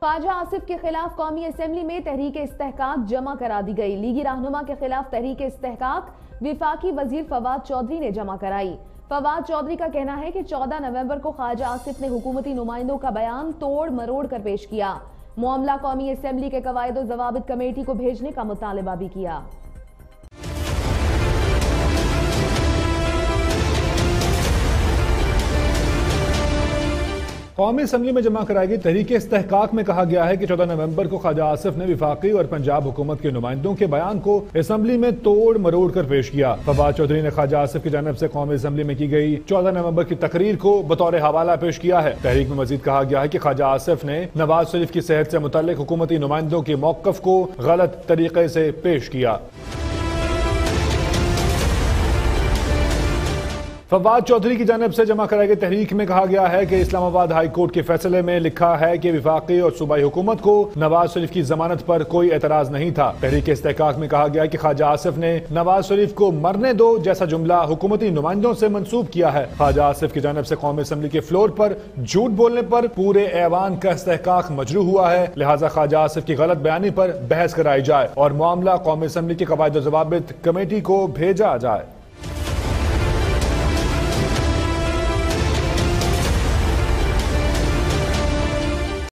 خواجہ آصف کے خلاف قومی اسمبلی میں تحریک استحقاق جمع کرا دی گئی۔ لیگی رہنما کے خلاف تحریک استحقاق وفاقی وزیر فواد چودھری نے جمع کرائی۔ فواد چودھری کا کہنا ہے کہ 14 نومبر کو خواجہ آصف نے حکومتی نمائندوں کا بیان توڑ مروڑ کر پیش کیا۔ معاملہ قومی اسمبلی کے قواعد و ضوابط کمیٹی کو بھیجنے کا مطالبہ بھی کیا۔ قومی اسمبلی میں جمع کرائی گئی تحریک استحقاق میں کہا گیا ہے کہ 14 نومبر کو خواجہ آصف نے وفاقی اور پنجاب حکومت کے نمائندوں کے بیان کو اسمبلی میں توڑ مروڑ کر پیش کیا۔ فواد چودھری نے خواجہ آصف کی جانب سے قومی اسمبلی میں کی گئی 14 نومبر کی تقریر کو بطور حوالہ پیش کیا ہے۔ تحریک میں مزید کہا گیا ہے کہ خواجہ آصف نے نواز شریف کی صحت سے متعلق حکومتی نمائندوں کے موقف کو غلط طریقے سے پیش کیا۔ فواد چودھری کی جانب سے جمع کرائی گئی تحریک میں کہا گیا ہے کہ اسلام آباد ہائی کورٹ کے فیصلے میں لکھا ہے کہ وفاقی اور صوبائی حکومت کو نواز شریف کی ضمانت پر کوئی اعتراض نہیں تھا۔ تحریک استحقاق میں کہا گیا کہ خواجہ آصف نے نواز شریف کو مرنے دو جیسا جملہ حکومتی نمائندوں سے منسوب کیا ہے۔ خواجہ آصف کی جانب سے قومی اسمبلی کے فلور پر جھوٹ بولنے پر پورے ایوان کا استحقاق مجروح ہوا ہے، لہٰذا خواجہ آصف کی غلط بیانی پر بحث کرائی جائے اور معاملہ قومی اسمبلی کے قواعد و ضوابط کمیٹی کو بھیجا جائے۔